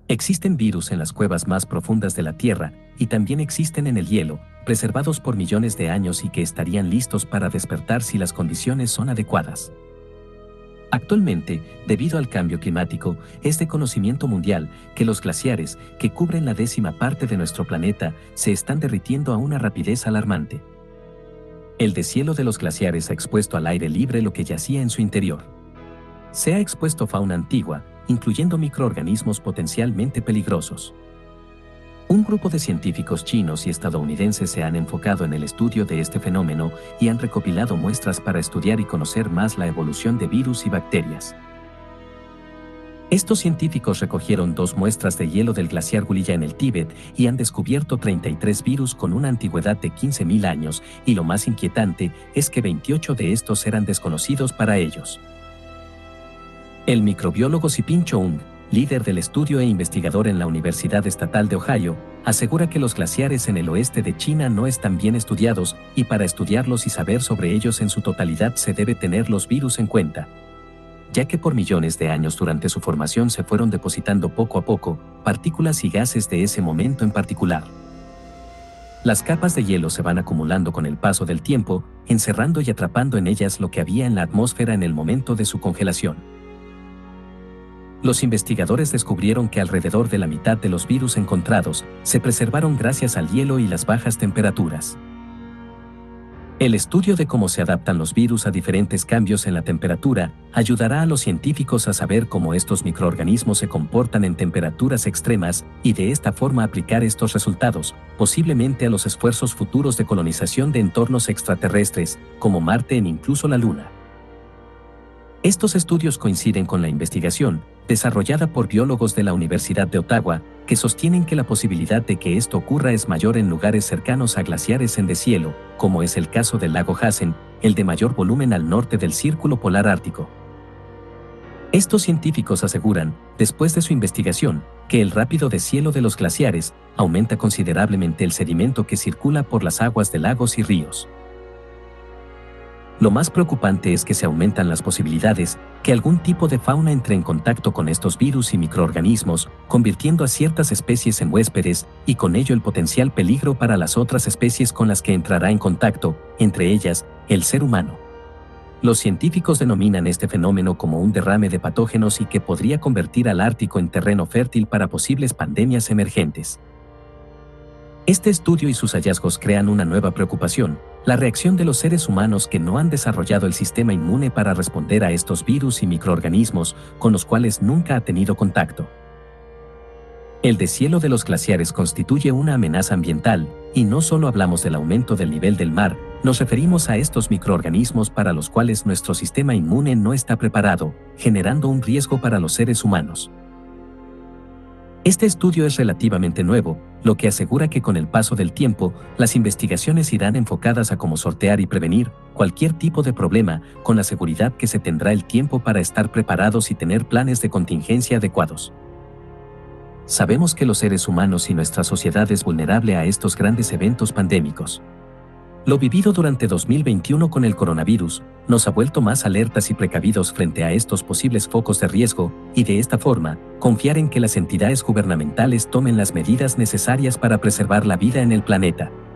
Existen virus en las cuevas más profundas de la Tierra, y también existen en el hielo, preservados por millones de años y que estarían listos para despertar si las condiciones son adecuadas. Actualmente, debido al cambio climático, es de conocimiento mundial que los glaciares, que cubren la 10ª parte de nuestro planeta, se están derritiendo a una rapidez alarmante. El deshielo de los glaciares ha expuesto al aire libre lo que yacía en su interior. Se ha expuesto fauna antigua, incluyendo microorganismos potencialmente peligrosos. Un grupo de científicos chinos y estadounidenses se han enfocado en el estudio de este fenómeno y han recopilado muestras para estudiar y conocer más la evolución de virus y bacterias. Estos científicos recogieron 2 muestras de hielo del glaciar Gulilla en el Tíbet y han descubierto 33 virus con una antigüedad de 15.000 años, y lo más inquietante es que 28 de estos eran desconocidos para ellos. El microbiólogo Siping Choung, líder del estudio e investigador en la Universidad Estatal de Ohio, asegura que los glaciares en el oeste de China no están bien estudiados, y para estudiarlos y saber sobre ellos en su totalidad se debe tener los virus en cuenta, ya que por millones de años durante su formación se fueron depositando poco a poco partículas y gases de ese momento en particular. Las capas de hielo se van acumulando con el paso del tiempo, encerrando y atrapando en ellas lo que había en la atmósfera en el momento de su congelación. Los investigadores descubrieron que alrededor de la mitad de los virus encontrados se preservaron gracias al hielo y las bajas temperaturas. El estudio de cómo se adaptan los virus a diferentes cambios en la temperatura ayudará a los científicos a saber cómo estos microorganismos se comportan en temperaturas extremas y de esta forma aplicar estos resultados, posiblemente a los esfuerzos futuros de colonización de entornos extraterrestres, como Marte e incluso la Luna. Estos estudios coinciden con la investigación desarrollada por biólogos de la Universidad de Ottawa, que sostienen que la posibilidad de que esto ocurra es mayor en lugares cercanos a glaciares en deshielo, como es el caso del lago Hazen, el de mayor volumen al norte del Círculo Polar Ártico. Estos científicos aseguran, después de su investigación, que el rápido deshielo de los glaciares aumenta considerablemente el sedimento que circula por las aguas de lagos y ríos. Lo más preocupante es que se aumentan las posibilidades que algún tipo de fauna entre en contacto con estos virus y microorganismos, convirtiendo a ciertas especies en huéspedes y con ello el potencial peligro para las otras especies con las que entrará en contacto, entre ellas, el ser humano. Los científicos denominan este fenómeno como un derrame de patógenos y que podría convertir al Ártico en terreno fértil para posibles pandemias emergentes. Este estudio y sus hallazgos crean una nueva preocupación: la reacción de los seres humanos que no han desarrollado el sistema inmune para responder a estos virus y microorganismos con los cuales nunca ha tenido contacto. El deshielo de los glaciares constituye una amenaza ambiental, y no solo hablamos del aumento del nivel del mar, nos referimos a estos microorganismos para los cuales nuestro sistema inmune no está preparado, generando un riesgo para los seres humanos. Este estudio es relativamente nuevo, lo que asegura que con el paso del tiempo, las investigaciones irán enfocadas a cómo sortear y prevenir cualquier tipo de problema, con la seguridad que se tendrá el tiempo para estar preparados y tener planes de contingencia adecuados. Sabemos que los seres humanos y nuestra sociedad es vulnerable a estos grandes eventos pandémicos. Lo vivido durante 2021 con el coronavirus nos ha vuelto más alertas y precavidos frente a estos posibles focos de riesgo, y de esta forma, confiar en que las entidades gubernamentales tomen las medidas necesarias para preservar la vida en el planeta.